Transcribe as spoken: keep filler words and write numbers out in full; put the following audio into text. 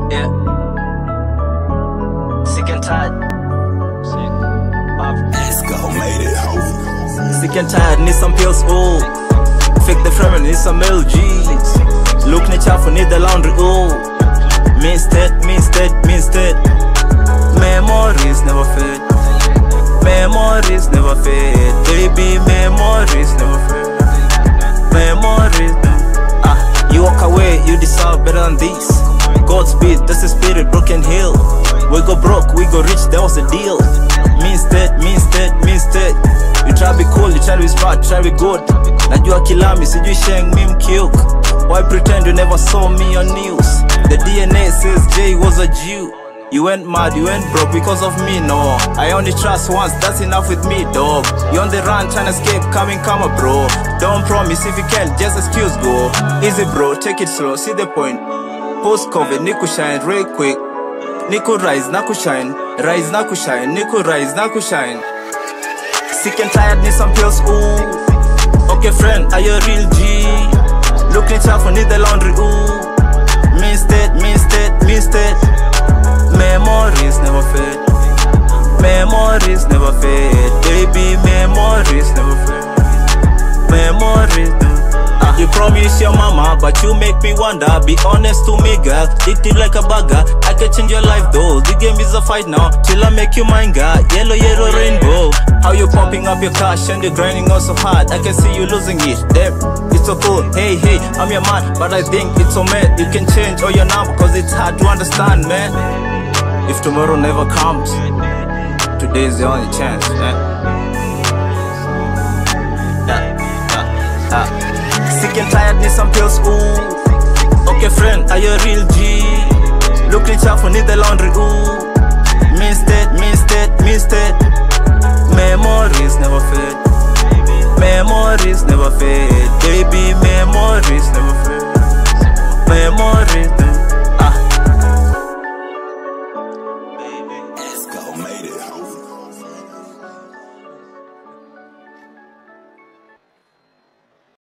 Yeah. Sick and tired. Sick. Let's go, made it home. Sick and tired, need some pills, ooh. Fake the frame, need some L Gs. Look ni chafu, need the laundry, ooh. Missed it, missed it, missed it. Memories never fade. Memories never fade. Baby, memories never fade. Memories never. Ah, you walk away, you deserve better than this. Godspeed, that's the spirit, broken hill. We go broke, we go rich, that was the deal. Missed it, missed it, missed it. You try to be cool, you try to be smart, try to be good. Najua kilami, sijui sheng mi mkiuk. Why pretend you never saw me on news? The D N A says Jay was a Jew. You went mad, you went broke because of me, no. I only trust once, that's enough with me, dog. You on the run, trying to escape, coming, come on, bro. Don't promise if you can't, just excuse, go. Easy, bro, take it slow, see the point. Post-COVID, Niku shine real quick. Niku rise, Naku shine. Rise, Naku shine. Niku rise, Naku shine. Sick and tired, need some pills, ooh. Okay, friend, are you a real G? Look at you, need the laundry, ooh. Missed it, missed it, missed it. Memories never fade. Memories never fade. Baby, memories never fade. Memories never. Uh, you promise your mama, but you make me wonder. Be honest to me, girl. Addicted like a bugger. I can change your life though. The game is a fight now. Till I make you mine, girl. Yellow, yellow rainbow. How you pumping up your cash and you're grinding on so hard. I can see you losing it. Damn, it's so cool. Hey, hey, I'm your man, but I think it's so mad. You can change all your number, cause it's hard to understand, man. If tomorrow never comes, today's the only chance, man. Uh, uh, uh. Sick and tired, need some pills, ooh. Okay, friend, are you a real G? Look at you, need the laundry, ooh. Missed it, missed it,